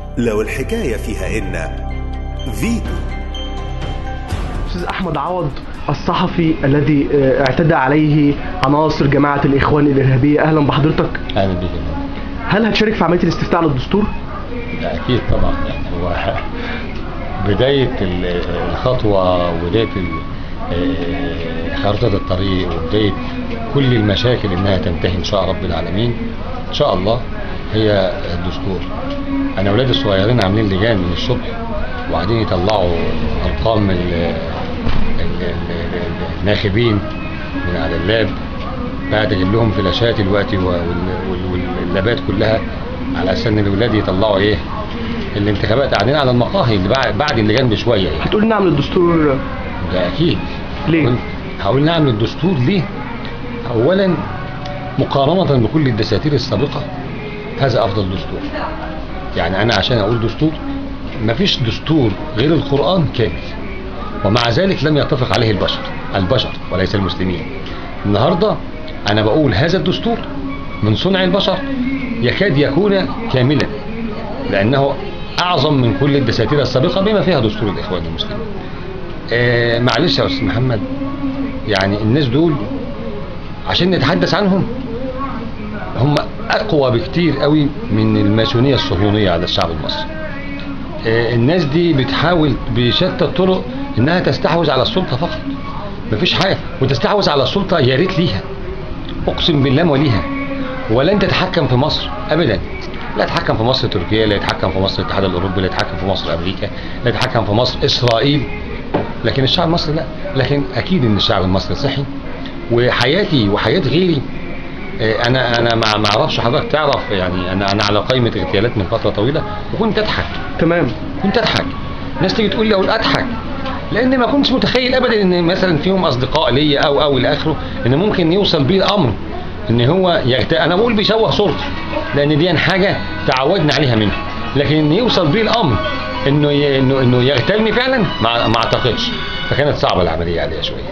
لو الحكاية فيها إن فيتو. أستاذ أحمد عوض الصحفي الذي اعتدى عليه عناصر جماعة الإخوان الإرهابية، أهلا بحضرتك. أهلا بك. هل هتشارك في عملية الاستفتاء على الدستور؟ أكيد طبعا، يعني هو بداية الخطوة وبداية خارطة الطريق وبداية كل المشاكل إنها تنتهي إن شاء رب العالمين إن شاء الله هي الدستور. أنا أولادي الصغيرين عاملين لجان من الصبح وقاعدين يطلعوا أرقام الناخبين من على اللاب، بعد أجيب لهم فلاشات دلوقتي واللابات كلها على أساس إن الأولاد يطلعوا إيه الانتخابات. قاعدين على المقاهي اللي بعد اللجان بشوية يعني. هتقول نعم للدستور؟ ده أكيد. ليه؟ هقول نعم للدستور ليه؟ أولا مقارنة بكل الدساتير السابقة هذا أفضل دستور. يعني أنا عشان أقول دستور، مفيش دستور غير القرآن كامل، ومع ذلك لم يتفق عليه البشر وليس المسلمين. النهاردة أنا بقول هذا الدستور من صنع البشر يكاد يكون كاملا، لأنه أعظم من كل الدساتير السابقة بما فيها دستور الإخوان المسلمين. معلش يا أستاذ محمد، يعني الناس دول عشان نتحدث عنهم هم أقوى بكتير قوي من الماسونية الصهيونية على الشعب المصري. الناس دي بتحاول بشتى الطرق إنها تستحوذ على السلطة فقط، مفيش حاجة، وتستحوذ على السلطة يا ريت ليها، أقسم بالله وليها، ولن تتحكم في مصر أبدا. لا يتحكم في مصر تركيا، لا يتحكم في مصر الاتحاد الأوروبي، لا يتحكم في مصر أمريكا، لا يتحكم في مصر إسرائيل، لكن الشعب المصري لا. لكن أكيد إن الشعب المصري صحي، وحياتي وحياة غيري. أنا ما أعرفش حضرتك تعرف، يعني أنا على قائمة اغتيالات من فترة طويلة وكنت أضحك. تمام. كنت أضحك. ناس تيجي تقول لي أقول أضحك، لأن ما كنتش متخيل أبدا إن مثلا فيهم أصدقاء ليا أو إلى آخره إن ممكن يوصل بيه الأمر إن هو أنا بقول بيشوه صورتي، لأن دي حاجة تعودنا عليها منه، لكن إن يوصل بيه الأمر إنه يغتالني فعلا ما أعتقدش. فكانت صعبة العملية عليها شوية.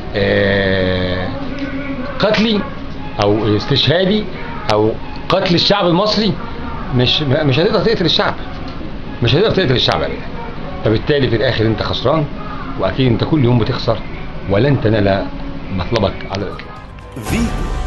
قتلي أو استشهادي أو قتل الشعب المصري مش هتقدر تقتل الشعب، مش هتقدر تقتل الشعب أبدا. فبالتالي في الآخر أنت خسران، وأكيد أنت كل يوم بتخسر ولن تنال مطلبك على الإطلاق.